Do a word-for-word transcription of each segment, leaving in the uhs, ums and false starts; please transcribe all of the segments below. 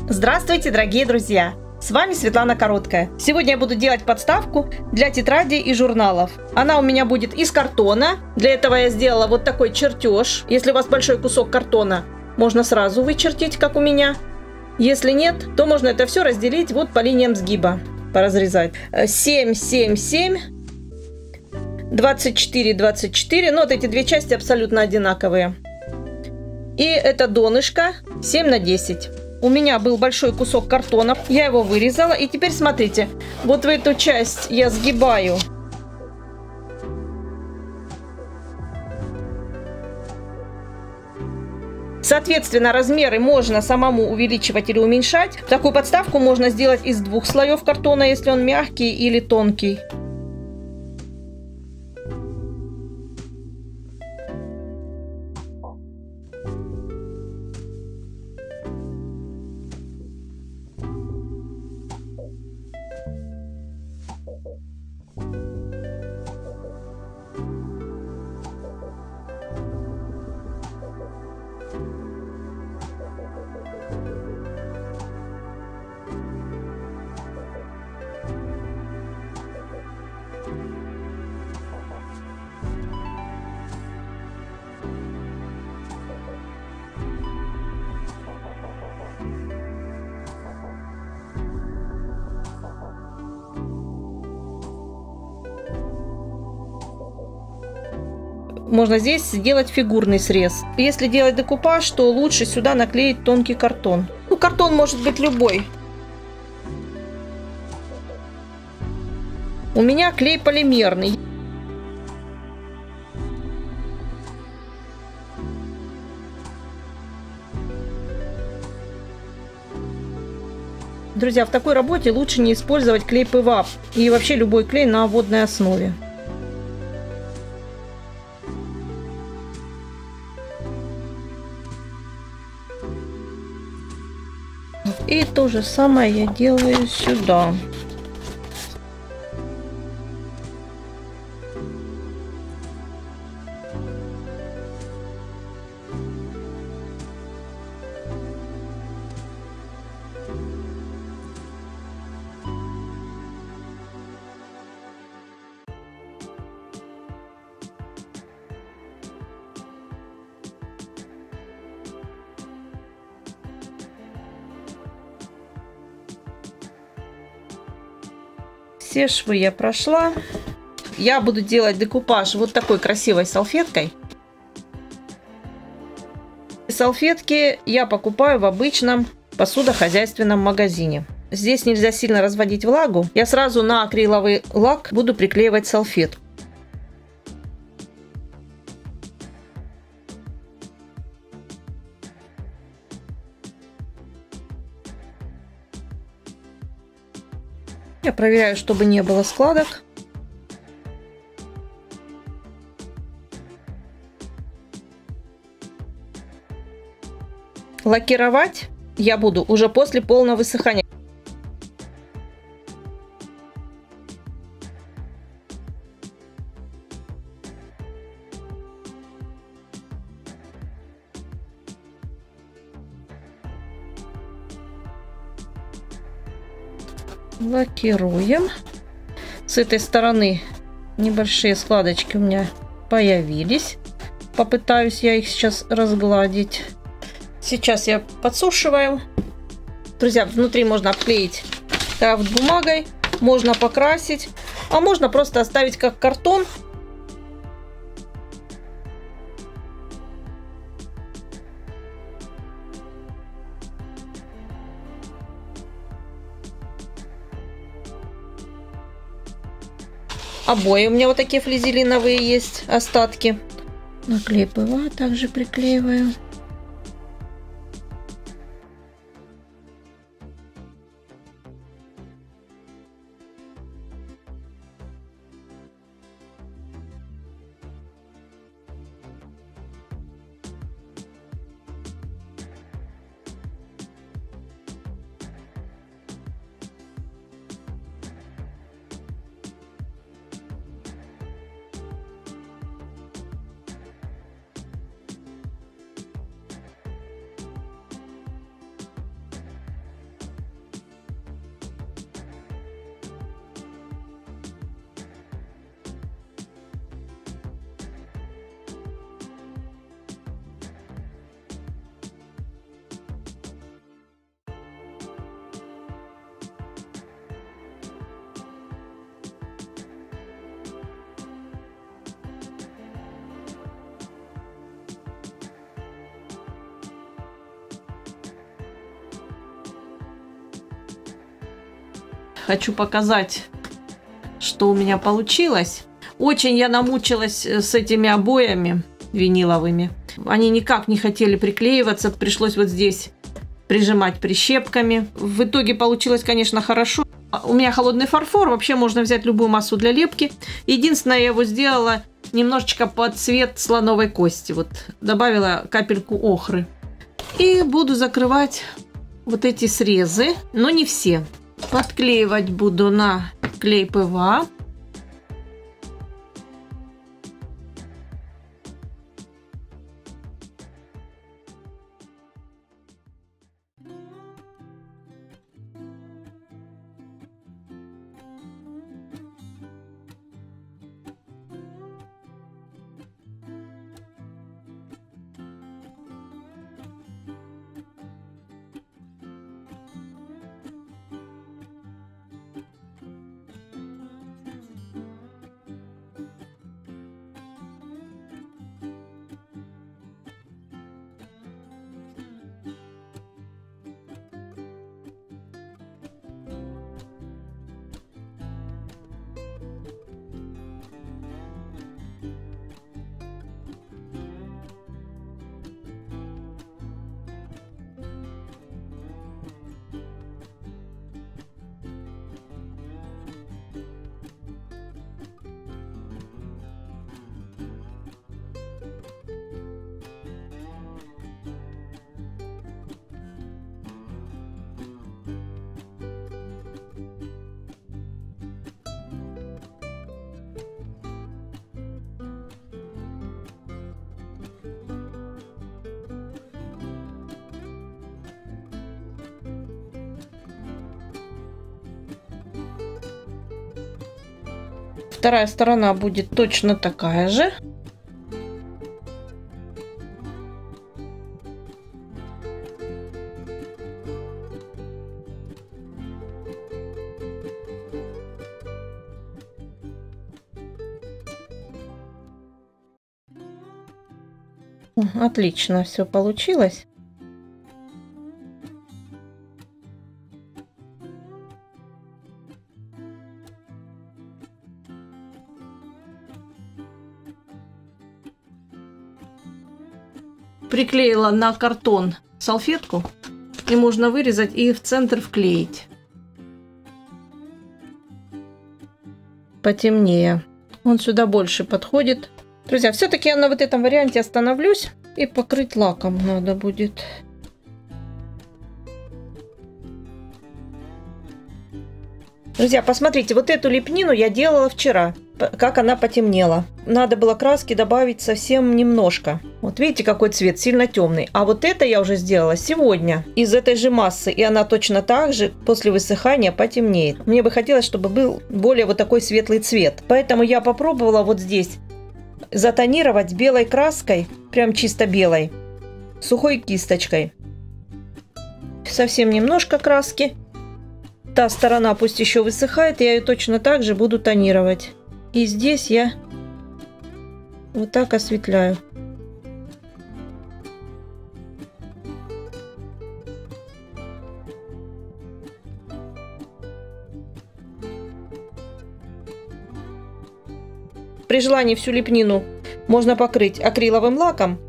Здравствуйте, дорогие друзья! С вами Светлана Короткая. Сегодня я буду делать подставку для тетрадей и журналов. Она у меня будет из картона. Для этого я сделала вот такой чертеж. Если у вас большой кусок картона, можно сразу вычертить, как у меня. Если нет, то можно это все разделить вот по линиям сгиба, поразрезать. семь, семь, семь, двадцать четыре, двадцать четыре. Ну, вот эти две части абсолютно одинаковые. И это донышко семь на десять. У меня был большой кусок картона, я его вырезала. И теперь смотрите, вот в эту часть я сгибаю. Соответственно, размеры можно самому увеличивать или уменьшать. Такую подставку можно сделать из двух слоев картона, если он мягкий или тонкий. Можно здесь сделать фигурный срез. Если делать декупаж, то лучше сюда наклеить тонкий картон. Ну, картон может быть любой. У меня клей полимерный. Друзья, в такой работе лучше не использовать клей пэ вэ а пэ и вообще любой клей на водной основе. И то же самое я делаю сюда. Все швы я прошла. Я буду делать декупаж вот такой красивой салфеткой. Салфетки я покупаю в обычном посудохозяйственном магазине. Здесь нельзя сильно разводить влагу. Я сразу на акриловый лак буду приклеивать салфетку. Я проверяю, чтобы не было складок. Лакировать я буду уже после полного высыхания. Лакируем. С этой стороны небольшие складочки у меня появились. Попытаюсь я их сейчас разгладить. Сейчас я подсушиваю. Друзья, внутри можно обклеить крафт бумагой, можно покрасить, а можно просто оставить как картон. Обои у меня вот такие флизелиновые есть, остатки. На клей пэ вэ а также приклеиваю. хочу показать, что у меня получилось. Очень я намучилась с этими обоями виниловыми. Они никак не хотели приклеиваться. Пришлось вот здесь прижимать прищепками. В итоге получилось, конечно, хорошо. У меня холодный фарфор. Вообще можно взять любую массу для лепки. Единственное, я его сделала немножечко под цвет слоновой кости. Вот добавила капельку охры. И буду закрывать вот эти срезы, но не все. Подклеивать буду на клей ПВА. Вторая сторона будет точно такая же. Отлично, все получилось. Приклеила на картон салфетку, и можно вырезать и в центр вклеить. Потемнее. Он сюда больше подходит. Друзья, все-таки я на вот этом варианте остановлюсь, и покрыть лаком надо будет. Друзья, посмотрите, вот эту лепнину я делала вчера, как она потемнела. Надо было краски добавить совсем немножко. Вот видите, какой цвет, сильно темный. А вот это я уже сделала сегодня из этой же массы, и она точно так же после высыхания потемнеет. Мне бы хотелось, чтобы был более вот такой светлый цвет. Поэтому я попробовала вот здесь затонировать белой краской, прям чисто белой, сухой кисточкой. Совсем немножко краски. Та сторона пусть еще высыхает, я ее точно так же буду тонировать. И здесь я вот так осветляю. При желании всю лепнину можно покрыть акриловым лаком.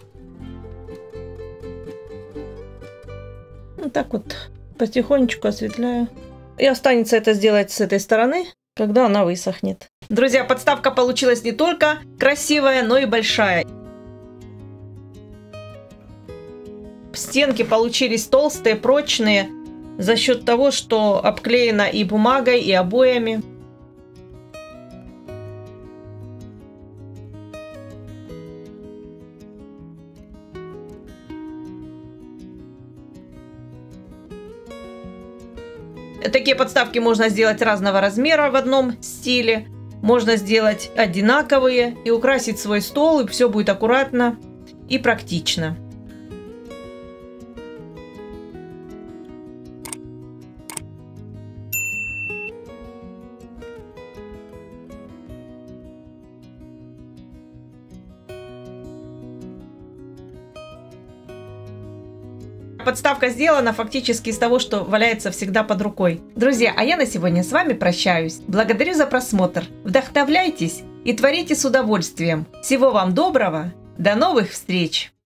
Вот так вот потихонечку осветляю. И останется это сделать с этой стороны, когда она высохнет. Друзья, подставка получилась не только красивая, но и большая. Стенки получились толстые, прочные, за счет того, что обклеена и бумагой, и обоями. Такие подставки можно сделать разного размера в одном стиле. Можно сделать одинаковые и украсить свой стол, и все будет аккуратно и практично. Подставка сделана фактически из того, что валяется всегда под рукой. Друзья, а я на сегодня с вами прощаюсь. Благодарю за просмотр. Вдохновляйтесь и творите с удовольствием. Всего вам доброго. До новых встреч!